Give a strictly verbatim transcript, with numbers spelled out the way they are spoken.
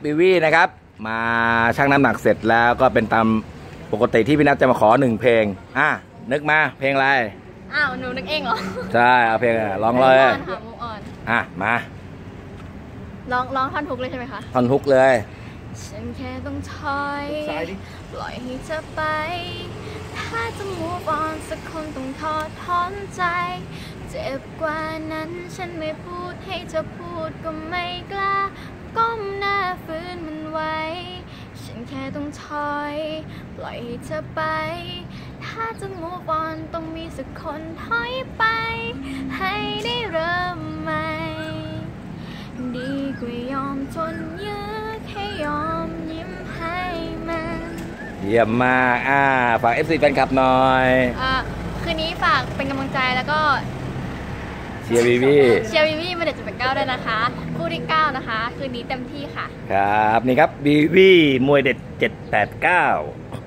บิวี่นะครับมาชั่งน้ำหนักเสร็จแล้วก็เป็นตามปกติที่พี่นัทจะมาขอหนึ่งเพลงอ่ะนึกมาเพลงอะไรอ้าวหนูนึกเองเหรอใช่เอาเพลงร้องเลยค่ะมูออนอ่ะมาร้องร้องท่อนฮุกเลยใช่ไหมคะท่อนฮุกเลยฉันแค่ต้องถอยปล่อยให้เธอไปถ้าจะมูฟออนสักคนต้องทอดถอนใจเจ็บกว่านั้นฉันไม่พูดให้เธอพูดก็ไม่กล้าก้มหน้าฝืนมันไว้ฉันแค่ต้องถอยปล่อยให้เธอไปถ้าจะมูฟออนต้องมีสักคนถอยไปให้ได้เริ่มใหม่ดีกว่ายอมทนยื้อแค่ยอมยิ้มให้มันเยี่ยมมากอ่าฝาก เอฟ ซี แฟนคลับหน่อยอ่าคืนนี้ฝากเป็นกำลังใจแล้วก็เชียร์วีวีเชียร์วีวีมาเด็ดจุดแปดเก้าด้วยนะคะคู่ที่เก้านะคะคืนนี้เต็มที่ค่ะครับนี่ครับวีวีมวยเด็ดเจ็ดแปดเก้า